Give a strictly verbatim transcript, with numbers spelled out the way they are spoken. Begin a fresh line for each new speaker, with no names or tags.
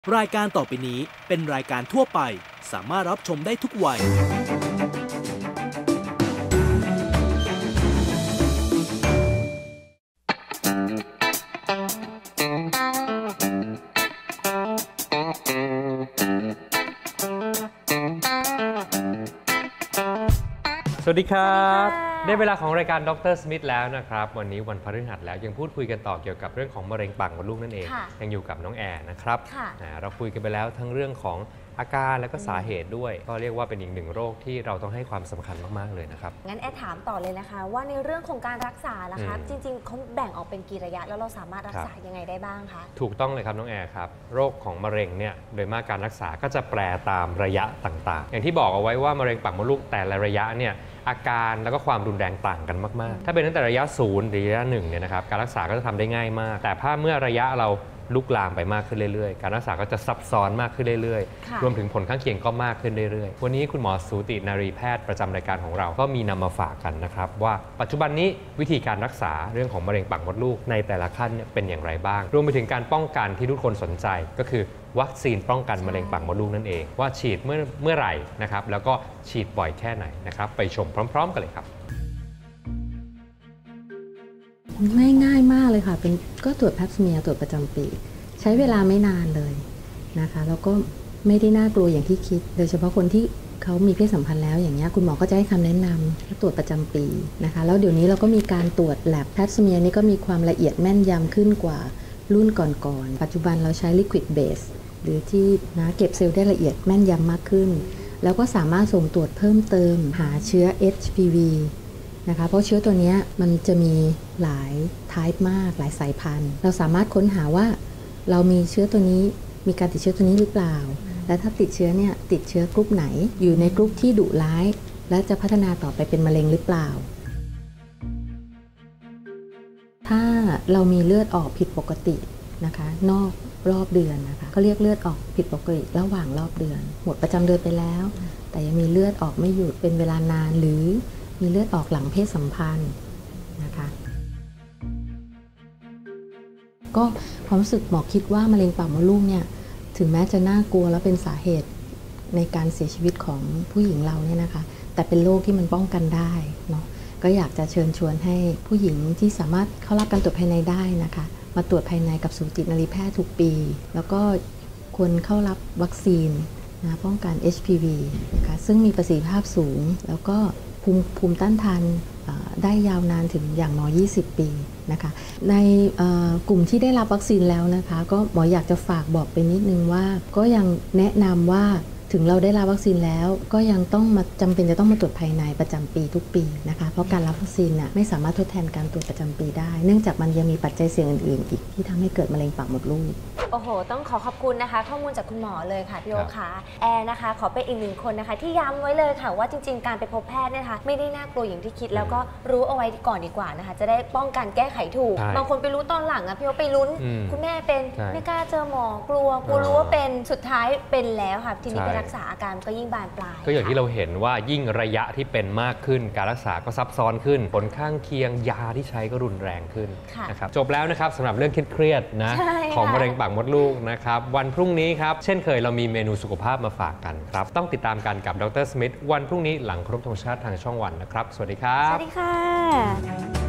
รายการต่อไปนี้เป็นรายการทั่วไปสามารถรับชมได้ทุกวัย
สวัสดีครับได้เวลาของรายการดรสมิธแล้วนะครับวันนี้วันพฤหัสแล้วยังพูดคุยกันต่อเกี่ยวกับเรื่องของมะเร็งปากมดลูกนั่นเองยังอยู่กับน้องแอร์นะครับเราคุยกันไปแล้วทั้งเรื่องของอาการและก็สาเหตุด้วยก็เรียกว่าเป็นอีกหนึ่งโรคที่เราต้องให้ความสำคัญมากๆเลยนะครับ
งั้นแอร์ถามต่อเลยนะคะว่าในเรื่องของการรักษาล่ะครับจริงๆเขาแบ่งออกเป็นกี่ระยะแล้วเราสามารถรักษายังไงได้บ้างคะ
ถูกต้องเลยครับน้องแอร์ครับโรคของมะเร็งเนี่ยโดยมากการรักษาก็จะแปรตามระยะต่างๆอย่างที่บอกเอาไว้ว่ามะเร็งปากมดลูกแต่ละระยะเนี่ยอาการแล้วก็ความรุนแรงต่างกันมากๆถ้าเป็นตั้งแต่ระยะศูนย์หรือระยะหนึ่งเนี่ยนะครับการรักษาก็จะทำได้ง่ายมากแต่ถ้าเมื่อระยะเราลุกลามไปมากขึ้นเรื่อยๆการรักษาก็จะซับซ้อนมากขึ้นเรื่อยๆรวมถึงผลข้างเคียงก็มากขึ้นเรื่อยๆวันนี้คุณหมอสูตินารีแพทย์ประจำรายการของเราก็มีนำมาฝากกันนะครับว่าปัจจุบันนี้วิธีการรักษาเรื่องของมะเร็งปากมดลูกในแต่ละขั้นเป็นอย่างไรบ้างรวมไปถึงการป้องกันที่ทุกคนสนใจก็คือวัคซีนป้องกันมะเร็งปากมดลูกนั่นเองว่าฉีดเมื่อเมื่อไหร่นะครับแล้วก็ฉีดบ่อยแค่ไหนนะครับไปชมพร้อมๆกันเลยครับ
ง่ายง่ายมากเลยค่ะเป็นก็ตรวจแพปสเมียร์ตรวจประจำปีใช้เวลาไม่นานเลยนะคะแล้วก็ไม่ได้น่ากลัวอย่างที่คิดโดยเฉพาะคนที่เขามีเพศสัมพันธ์แล้วอย่างนี้คุณหมอก็จะให้คำแนะนำตรวจประจำปีนะคะแล้วเดี๋ยวนี้เราก็มีการตรวจแลบแพปสเมียร์นี่ก็มีความละเอียดแม่นยำขึ้นกว่ารุ่นก่อนๆปัจจุบันเราใช้ liquid base หรือที่นะเก็บเซลล์ได้ละเอียดแม่นยำมากขึ้นแล้วก็สามารถส่งตรวจเพิ่มเติมหาเชื้อ เอช พี วี นะคะเพราะเชื้อตัวนี้มันจะมีหลาย type มากหลายสายพันธุ์เราสามารถค้นหาว่าเรามีเชื้อตัวนี้มีการติดเชื้อตัวนี้หรือเปล่าและถ้าติดเชื้อเนี่ยติดเชื้อกรุ๊ปไหนอยู่ในกรุ๊ปที่ดุร้ายและจะพัฒนาต่อไปเป็นมะเร็งหรือเปล่าถ้าเรามีเลือดออกผิดปกตินะคะนอกรอบเดือนนะคะเขาเรียกเลือดออกผิดปกติระหว่างรอบเดือนหมดประจำเดือนไปแล้วแต่ยังมีเลือดออกไม่หยุดเป็นเวลานานหรือมีเลือดออกหลังเพศสัมพันธ์นะคะก็ความรู้สึกหมอคิดว่ามะเร็งปากมดลูกเนี่ยถึงแม้จะน่ากลัวและเป็นสาเหตุในการเสียชีวิตของผู้หญิงเราเนี่ยนะคะแต่เป็นโรคที่มันป้องกันได้เนาะก็อยากจะเชิญชวนให้ผู้หญิงที่สามารถเข้ารับการตรวจภายในได้นะคะมาตรวจภายในกับสูตินรีแพทย์ทุกปีแล้วก็ควรเข้ารับวัคซีนนะป้องกัน เอช พี วี นะคะซึ่งมีประสิทธิภาพสูงแล้วก็ภูมิภูมิต้านทานได้ยาวนานถึงอย่างน้อยยี่สิบปีนะคะในกลุ่มที่ได้รับวัคซีนแล้วนะคะก็หมออยากจะฝากบอกไปนิดนึงว่าก็ยังแนะนำว่าถึงเราได้รับวัคซีนแล้วก็ยังต้องมาจำเป็นจะต้องมาตรวจภายในประจำปีทุกปีนะคะเพราะการรับวัคซีนน่ะไม่สามารถทดแทนการตรวจประจำปีได้เนื่องจากมันยังมีปัจจัยเสี่ยงอื่นๆอีกที่ทำให้เกิดมะเร็งปากมดลูก
โอ้โหต้องขอขอบคุณนะคะข้อมูลจากคุณหมอเลยค่ะพี่โอค่ะแอร์นะคะขอเป็นอีกหนึ่งคนนะคะที่ย้ำไว้เลยค่ะว่าจริงๆการไปพบแพทย์เนี่ยนะคะไม่ได้น่ากลัวอย่างที่คิดแล้วก็รู้เอาไว้ก่อนดีกว่านะคะจะได้ป้องกันแก้ไขถูกบางคนไปรู้ตอนหลังอะพี่โอไปลุ้นคุณแม่เป็นไม่กล้าเจอหมอกลัวกลัวรู้ว่าเป็นสุดท้ายเป็นแล้วค่ะทีนี้ไปรักษาอาการก็ยิ่งบานปลาย
ก็อย่างที่เราเห็นว่ายิ่งระยะที่เป็นมากขึ้นการรักษาก็ซับซ้อนขึ้นผลข้างเคียงยาที่ใช้ก็รุนแรงขึ้นนะครับจบแล้วนะครับสำหรับเรื่องเครียดๆนะของมะเร็งปากมดลูกนะครับวันพรุ่งนี้ครับเช่นเคยเรามีเมนูสุขภาพมาฝากกันครับต้องติดตามกันกับดรสมิธวันพรุ่งนี้หลังครบธงชาติทางช่องวันนะครับสวัสดีครับ
สวัสดีค่ะ